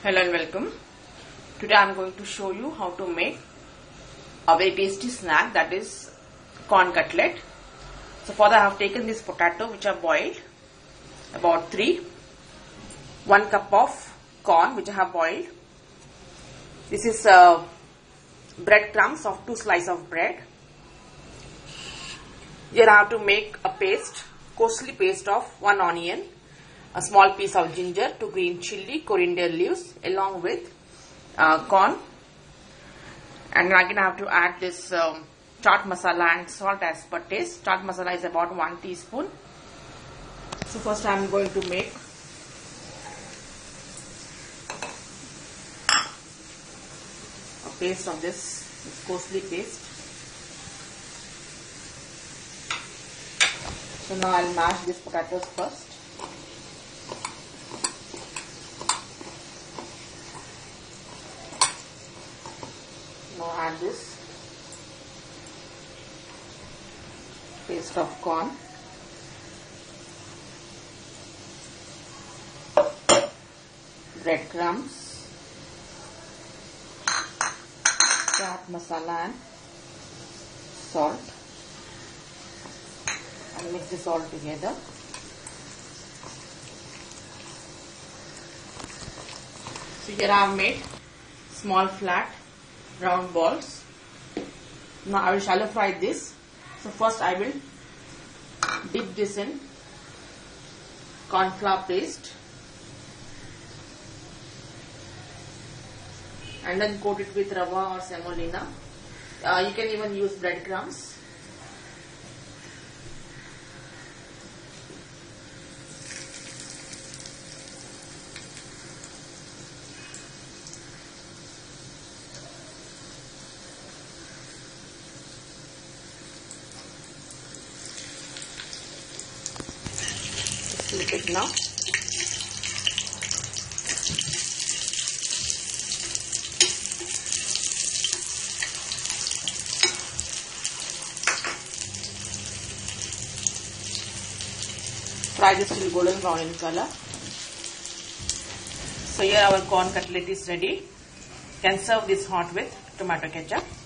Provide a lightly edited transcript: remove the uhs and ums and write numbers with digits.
Hello and welcome. Today I am going to show you how to make a very tasty snack, that is corn cutlet. So for that I have taken this potato which I boiled, about 3, 1 cup of corn which I have boiled. This is bread crumbs of 2 slices of bread. Here I have to make a paste, costly paste of 1 onion, a small piece of ginger, 2 green chilli, coriander leaves, along with corn. And again I have to add this chaat masala and salt as per taste. Chaat masala is about 1 teaspoon. So first I am going to make a paste of this costly paste. So now I will mash these potatoes first. Now add this paste of corn, breadcrumbs, chaat masala and salt, and mix this all together. So here I have made small flat round balls. Now I will shallow fry this. So first I will dip this in corn flour paste and then coat it with rava or semolina. You can even use breadcrumbs. Flip it now. Fry this till golden brown in color. So here our corn cutlet is ready. You can serve this hot with tomato ketchup.